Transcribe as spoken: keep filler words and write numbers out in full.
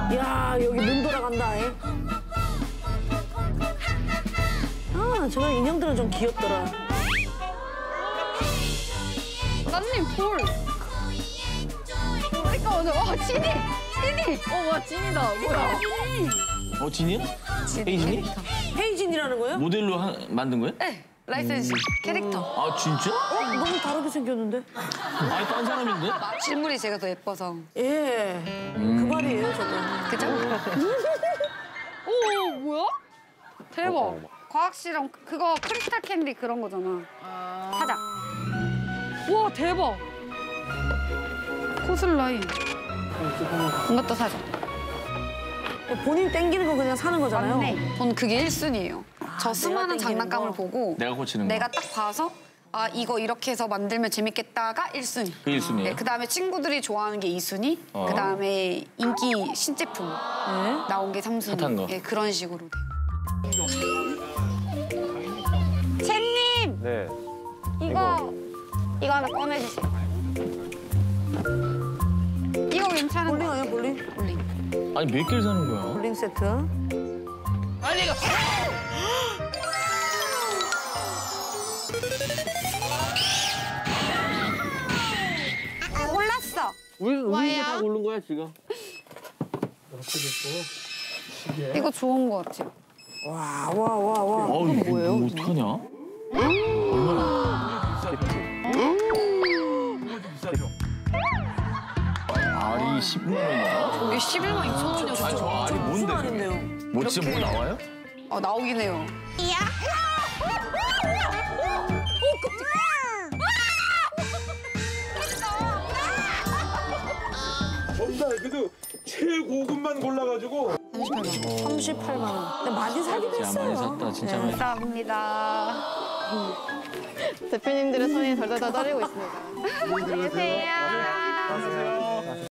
야, 여기 눈 돌아간다. 에? 아, 저런 인형들은 좀 귀엽더라. 나님 볼. 그러니까 오늘 와 찐이, 찐이. 어, 와 찐이다. 뭐야? 어, 진이야? 헤이진이? 헤이진이라는 거예요? 모델로 하, 만든 거야? 네, 라이센스 캐릭터. 아, 진짜? 어, 너무 다르게 생겼는데? 아니, 딴 사람인데? 실물이 제가 더 예뻐서. 예, 그 말이에요, 저거. 그죠? 오, 뭐야? 대박. 과학실험 그거 크리스탈 캔디 그런 거잖아. 사자. 와, 대박. 코슬라이. 이것도 사자. 본인 땡기는 거 그냥 사는 거잖아요. 맞네. 전 그게 일 순위예요. 저 수많은 내가 땡기는 장난감을 거. 보고 내가 고치는 거. 내가 딱 봐서 아 이거 이렇게 해서 만들면 재밌겠다가 일 순위. 그 일 순위예요? 네, 그다음에 친구들이 좋아하는 게 이 순위. 어. 그다음에 인기 신제품 네? 나온 게 삼 순위. 핫한 거. 네, 그런 식으로 돼요. 채님! 네. 이거 이거 하나 꺼내주세요. 이거 괜찮은 볼링 거 아니야, 같아요. 볼링? 볼링. 아니, 몇 개를 사는 거야? 볼링 세트. 아니, 이거. 아, 골랐어. 우리 우리 뭐예요? 다 고른 거야 지금. 이거 좋은 거 같아요. 와, 와, 와, 와. 어, 이건 이거 뭐예요? 뭐 어떡하냐? 얼마나? 알이 십만 원이야? 저게 십일만 이천 원이요. 아니, 저 알이 무슨 뭔데? 말인데요? 뭐 진짜 뭐 나와요? 어, 나오긴 해요. 전달 그래도 최고급만 골라가지고 삼십팔만 원. 근데 많이 사긴 진짜 했어요. 많이 샀다, 진짜 많이 샀다. 감사합니다. 대표님들의 손이 덜덜덜 떨리고 있습니다. 안녕히 계세요.